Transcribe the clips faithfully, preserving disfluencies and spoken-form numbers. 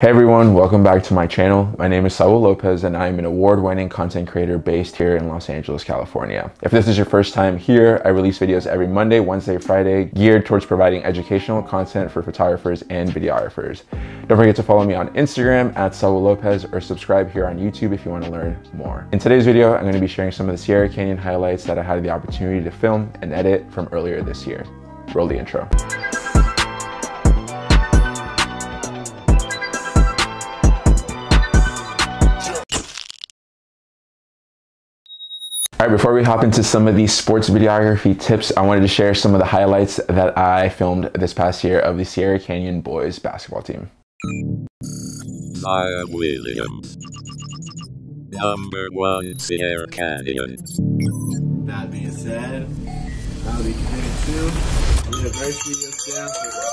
Hey everyone, welcome back to my channel. My name is Saul Lopez and I am an award-winning content creator based here in Los Angeles, California. If this is your first time here, I release videos every Monday, Wednesday, Friday, geared towards providing educational content for photographers and videographers. Don't forget to follow me on Instagram at Saul Lopez or subscribe here on YouTube if you want to learn more. In today's video, I'm going to be sharing some of the Sierra Canyon highlights that I had the opportunity to film and edit from earlier this year. Roll the intro. All right, before we hop into some of these sports videography tips, I wanted to share some of the highlights that I filmed this past year of the Sierra Canyon boys basketball team. Zion Williams, number one Sierra Canyon. That being said, I'll be committed to the University of Stanford.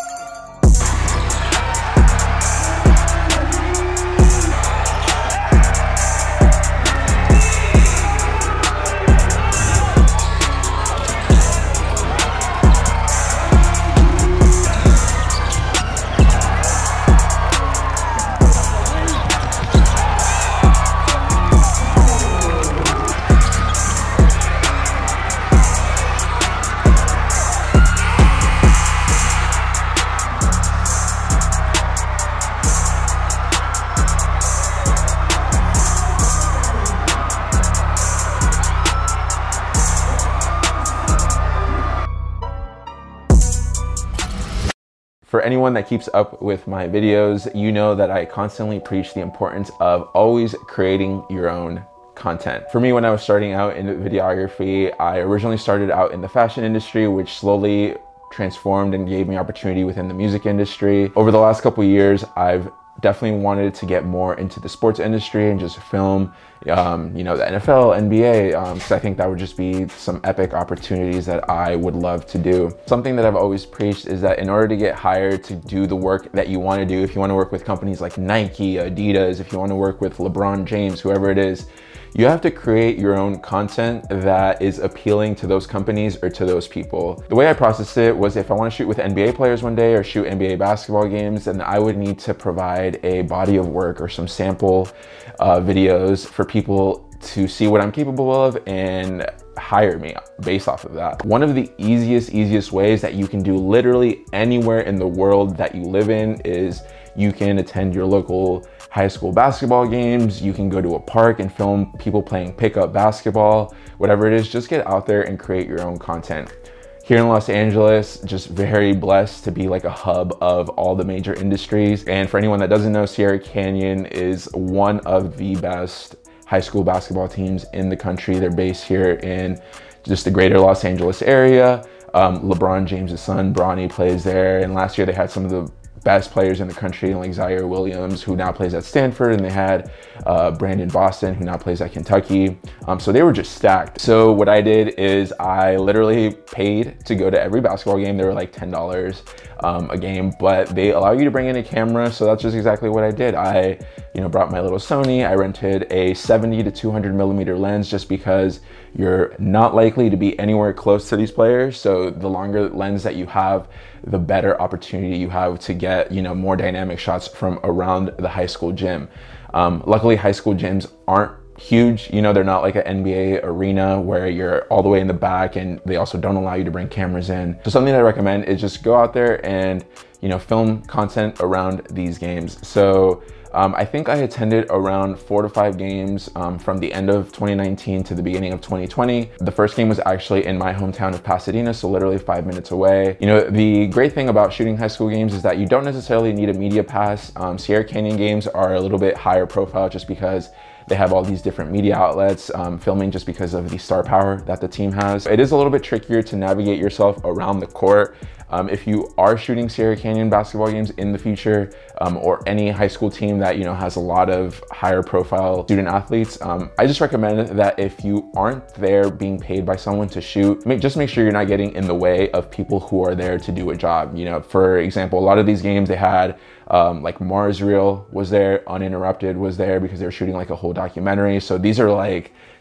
For anyone that keeps up with my videos, you know that I constantly preach the importance of always creating your own content. For me, when I was starting out in videography, I originally started out in the fashion industry, which slowly transformed and gave me opportunity within the music industry. Over the last couple of years, I've definitely wanted to get more into the sports industry and just film, um, you know, the N F L, N B A, because um, I think that would just be some epic opportunities that I would love to do. Something that I've always preached is that in order to get hired to do the work that you want to do, if you want to work with companies like Nike, Adidas, if you want to work with LeBron James, whoever it is, you have to create your own content that is appealing to those companies or to those people. The way I processed it was if I want to shoot with N B A players one day or shoot N B A basketball games, then I would need to provide a body of work or some sample uh, videos for people to see what I'm capable of and hire me based off of that. One of the easiest, easiest ways that you can do literally anywhere in the world that you live in is you can attend your local high school basketball games. You can go to a park and film people playing pickup basketball, whatever it is, just get out there and create your own content. Here in Los Angeles, just very blessed to be like a hub of all the major industries. And for anyone that doesn't know, Sierra Canyon is one of the best high school basketball teams in the country. They're based here in just the greater Los Angeles area. Um, LeBron James' son, Bronny, plays there. And last year they had some of the best players in the country, like Zion Williams, who now plays at Stanford, and they had uh, Brandon Boston, who now plays at Kentucky. Um, so they were just stacked. So what I did is I literally paid to go to every basketball game. They were like ten dollars um, a game, but they allow you to bring in a camera. So that's just exactly what I did. I, you know, brought my little Sony. I rented a seventy to two hundred millimeter lens just because you're not likely to be anywhere close to these players. So the longer lens that you have, the better opportunity you have to get, you know, more dynamic shots from around the high school gym. Um, luckily, high school gyms aren't huge. You know, they're not like an N B A arena where you're all the way in the back, and they also don't allow you to bring cameras in. So something that I recommend is just go out there and, you know, film content around these games. So Um, I think I attended around four to five games um, from the end of twenty nineteen to the beginning of twenty twenty. The first game was actually in my hometown of Pasadena, so literally five minutes away. You know, the great thing about shooting high school games is that you don't necessarily need a media pass. Um, Sierra Canyon games are a little bit higher profile just because they have all these different media outlets um, filming just because of the star power that the team has. It is a little bit trickier to navigate yourself around the court. Um, if you are shooting Sierra Canyon basketball games in the future, um, or any high school team that, you know, has a lot of higher profile student athletes, um, I just recommend that if you aren't there being paid by someone to shoot, make, just make sure you're not getting in the way of people who are there to do a job. You know, for example, a lot of these games they had um, like Mars Reel was there, Uninterrupted was there because they were shooting like a whole documentary. So these are like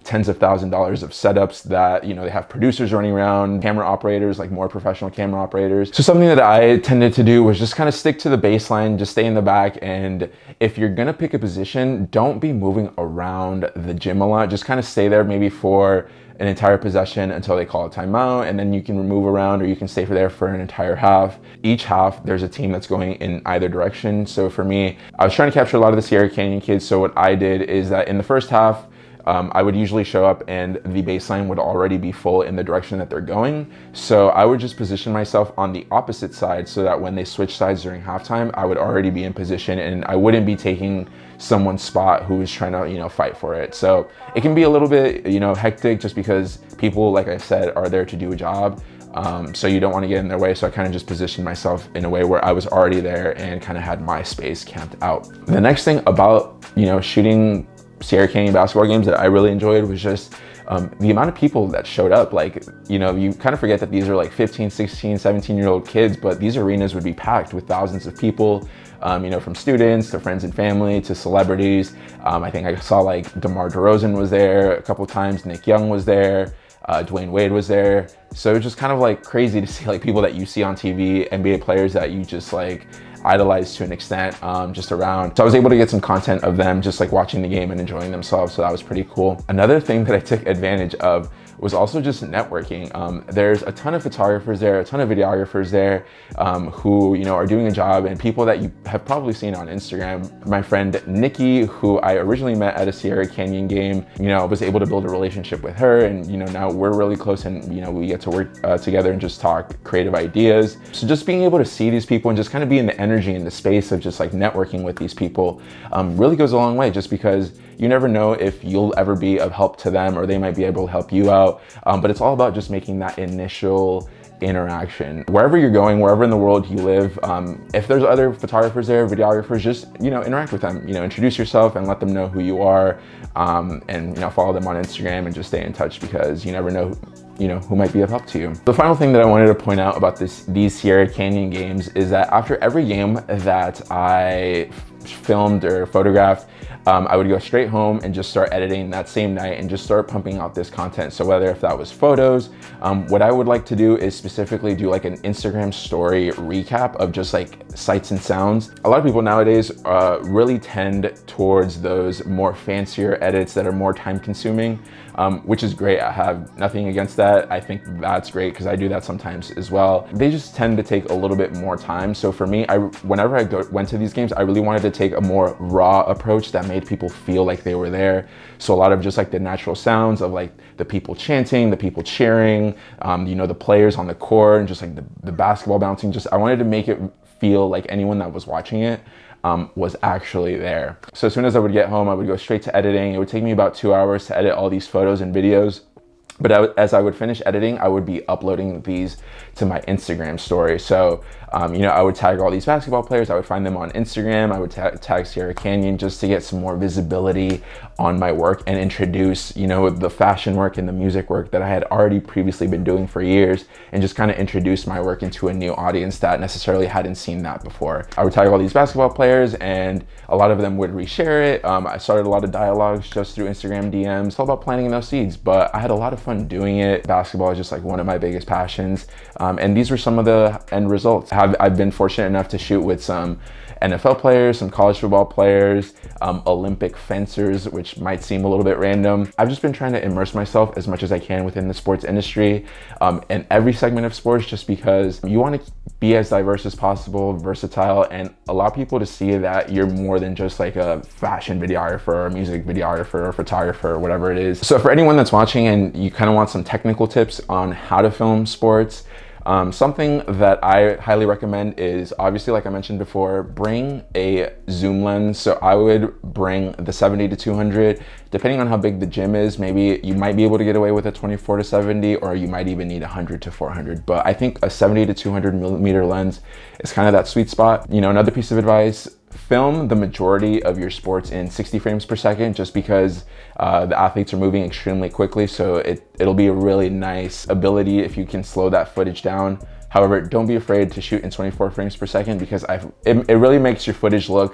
tens of thousand dollars of setups that, you know, they have producers running around, camera operators, like more professional camera operators. So something that I tended to do was just kind of stick to the baseline, just stay in the back. And if you're gonna pick a position, don't be moving around the gym a lot. Just kind of stay there maybe for an entire possession until they call a timeout, and then you can move around, or you can stay for there for an entire half. Each half, there's a team that's going in either direction. So for me, I was trying to capture a lot of the Sierra Canyon kids. So what I did is that in the first half, Um, I would usually show up and the baseline would already be full in the direction that they're going. So I would just position myself on the opposite side so that when they switch sides during halftime, I would already be in position and I wouldn't be taking someone's spot who is trying to, you know, fight for it. So it can be a little bit, you know, hectic just because people, like I said, are there to do a job. Um, so you don't want to get in their way. So I kind of just positioned myself in a way where I was already there and kind of had my space camped out. The next thing about, you know, shooting Sierra Canyon basketball games that I really enjoyed was just um, the amount of people that showed up. Like, you know, you kind of forget that these are like fifteen, sixteen, seventeen year old kids, but these arenas would be packed with thousands of people, um, you know, from students to friends and family to celebrities. Um, I think I saw like DeMar DeRozan was there a couple times, Nick Young was there, uh, Dwayne Wade was there. So it's just kind of like crazy to see like people that you see on T V, N B A players that you just like idolized to an extent, um, just around. So I was able to get some content of them just like watching the game and enjoying themselves. So that was pretty cool. Another thing that I took advantage of was also just networking. Um, there's a ton of photographers there, a ton of videographers there um, who, you know, are doing a job, and people that you have probably seen on Instagram. My friend Nikki, who I originally met at a Sierra Canyon game, you know, was able to build a relationship with her, and, you know, now we're really close and, you know, we get to work uh, together and just talk creative ideas. So just being able to see these people and just kind of be in the energy and the space of just like networking with these people um, really goes a long way, just because you never know if you'll ever be of help to them or they might be able to help you out. Um, but it's all about just making that initial interaction. Wherever you're going, wherever in the world you live, um, if there's other photographers there, videographers, just, you know, interact with them, you know, introduce yourself and let them know who you are, um, and, you know, follow them on Instagram and just stay in touch, because you never know, you know, who might be of help to you. The final thing that I wanted to point out about this, these Sierra Canyon games is that after every game that I filmed or photographed, Um, I would go straight home and just start editing that same night and just start pumping out this content. So whether if that was photos, um, what I would like to do is specifically do like an Instagram story recap of just like sights and sounds. A lot of people nowadays uh, really tend towards those more fancier edits that are more time consuming, um, which is great. I have nothing against that. I think that's great because I do that sometimes as well. They just tend to take a little bit more time. So for me, I, whenever I go, went to these games, I really wanted to take a more raw approach that made people feel like they were there. So a lot of just like the natural sounds of like the people chanting, the people cheering, um, you know, the players on the court, and just like the, the basketball bouncing. Just, I wanted to make it feel like anyone that was watching it um, was actually there. So as soon as I would get home, I would go straight to editing. It would take me about two hours to edit all these photos and videos. But I, as I would finish editing, I would be uploading these to my Instagram story. So, um, you know, I would tag all these basketball players. I would find them on Instagram. I would ta tag Sierra Canyon just to get some more visibility on my work and introduce, you know, the fashion work and the music work that I had already previously been doing for years, and just kind of introduce my work into a new audience that necessarily hadn't seen that before. I would tag all these basketball players, and a lot of them would reshare it. Um, I started a lot of dialogues just through Instagram D Ms. It's all about planting those seeds, but I had a lot of fun doing it. Basketball is just like one of my biggest passions. Um, and these were some of the end results. I've, I've been fortunate enough to shoot with some N F L players, some college football players, um, Olympic fencers, which might seem a little bit random. I've just been trying to immerse myself as much as I can within the sports industry, um, and every segment of sports, just because you want to be as diverse as possible, versatile, and allow people to see that you're more than just like a fashion videographer or a music videographer or photographer or whatever it is. So for anyone that's watching and you kind of want some technical tips on how to film sports, Um, something that I highly recommend is, obviously, like I mentioned before, bring a zoom lens. So I would bring the seventy to two hundred, depending on how big the gym is. Maybe you might be able to get away with a twenty-four to seventy, or you might even need one hundred to four hundred. But I think a seventy to two hundred millimeter lens is kind of that sweet spot. You know, another piece of advice, film the majority of your sports in sixty frames per second, just because uh, the athletes are moving extremely quickly. So it, it'll be a really nice ability if you can slow that footage down. However, don't be afraid to shoot in twenty-four frames per second, because I've, it, it really makes your footage look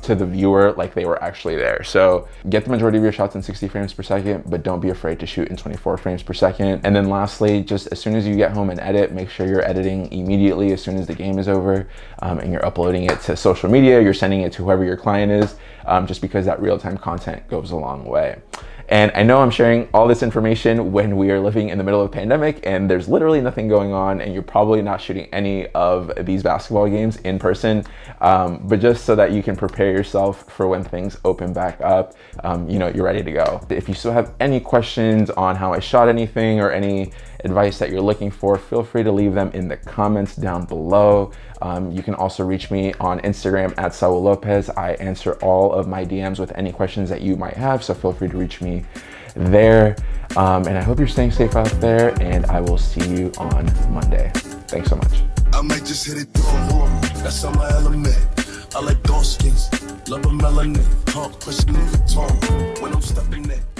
to the viewer like they were actually there. So get the majority of your shots in sixty frames per second, but don't be afraid to shoot in twenty-four frames per second. And then lastly, just as soon as you get home and edit, make sure you're editing immediately as soon as the game is over, um, and you're uploading it to social media, you're sending it to whoever your client is, um, just because that real-time content goes a long way. And I know I'm sharing all this information when we are living in the middle of a pandemic and there's literally nothing going on, and you're probably not shooting any of these basketball games in person, um, but just so that you can prepare yourself for when things open back up, um, you know, you're ready to go. If you still have any questions on how I shot anything or any advice that you're looking for, feel free to leave them in the comments down below. Um, you can also reach me on Instagram at Saul Lopez. I answer all of my D Ms with any questions that you might have, so feel free to reach me there. Um, and I hope you're staying safe out there, and I will see you on Monday. Thanks so much. I might just hit it through. That's on my element. I like dark skins, love a melanin, talk, pushing in the tone when I'm stepping in.